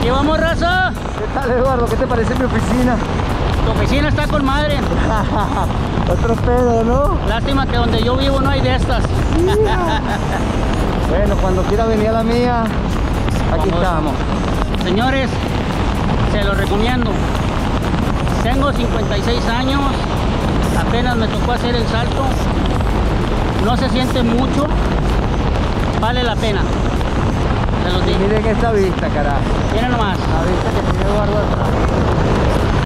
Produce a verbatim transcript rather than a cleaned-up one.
¿Qué vamos, raza? ¿Qué tal, Eduardo? ¿Qué te parece mi oficina? Tu oficina está con madre. Otro pedo, ¿no? Lástima que donde yo vivo no hay de estas. Bueno, cuando quiera venir a la mía, aquí Vamos. estamos. Señores, se los recomiendo. Tengo cincuenta y seis años, apenas me tocó hacer el salto. No se siente mucho, vale la pena. Se los digo. Miren esta vista, carajo. Miren nomás. La vista que tiene Eduardo atrás.